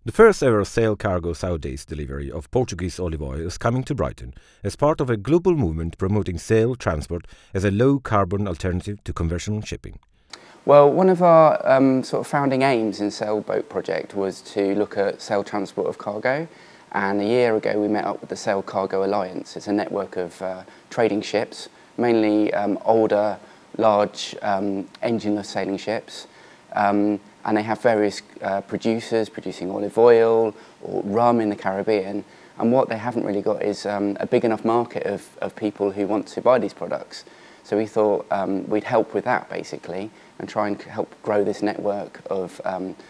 The first ever sail cargo South-Days delivery of Portuguese olive oil is coming to Brighton as part of a global movement promoting sail transport as a low-carbon alternative to conventional shipping. Well, one of our sort of founding aims in Sailboat Project was to look at sail transport of cargo, and a year ago we met up with the Sail Cargo Alliance. It's a network of trading ships, mainly older, large engineless sailing ships. And they have various producers producing olive oil or rum in the Caribbean, and what they haven't really got is a big enough market of people who want to buy these products. So we thought we'd help with that basically and try and help grow this network of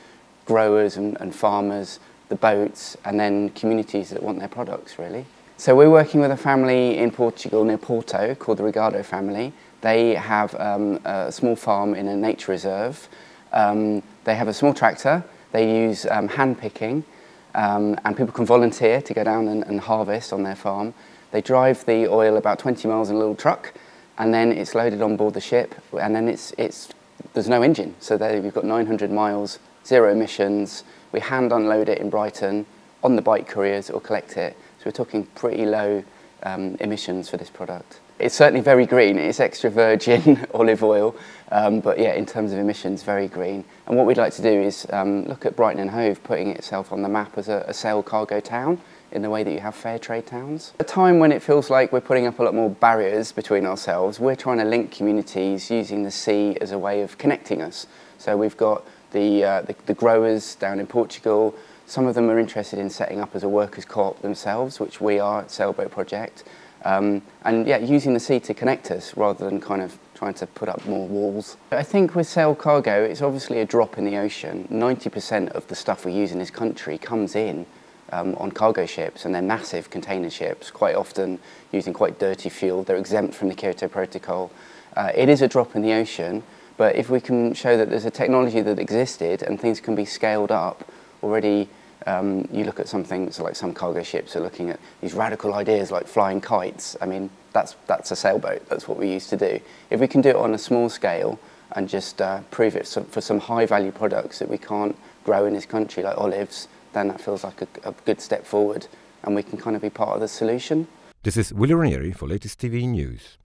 growers and farmers, the boats, and then communities that want their products really. So we're working with a family in Portugal near Porto called the Regado family. They have a small farm in a nature reserve. They have a small tractor, they use hand picking, and people can volunteer to go down and harvest on their farm. They drive the oil about 20 miles in a little truck, and then it's loaded on board the ship, and then there's no engine. So we've got 900 miles, zero emissions. We hand unload it in Brighton on the bike couriers that will collect it. So we're talking pretty low emissions for this product. It's certainly very green. It's extra virgin olive oil, but yeah, in terms of emissions, very green. And what we'd like to do is look at Brighton and Hove putting itself on the map as a sail cargo town in the way that you have fair trade towns. At a time when it feels like we're putting up a lot more barriers between ourselves, we're trying to link communities using the sea as a way of connecting us. So we've got the growers down in Portugal. Some of them are interested in setting up as a workers' co-op themselves, which we are at Sailboat Project. And yeah, using the sea to connect us rather than kind of trying to put up more walls. I think with sail cargo, it's obviously a drop in the ocean. 90% of the stuff we use in this country comes in on cargo ships, and they're massive container ships, quite often using quite dirty fuel. They're exempt from the Kyoto Protocol. It is a drop in the ocean, but if we can show that there's a technology that existed and things can be scaled up already. You look at something, so like some cargo ships are looking at these radical ideas like flying kites. I mean, that's a sailboat, that's what we used to do. If we can do it on a small scale and just prove it for some high value products that we can't grow in this country, like olives, then that feels like a good step forward, and we can kind of be part of the solution. This is Willie Ranieri for Latest TV News.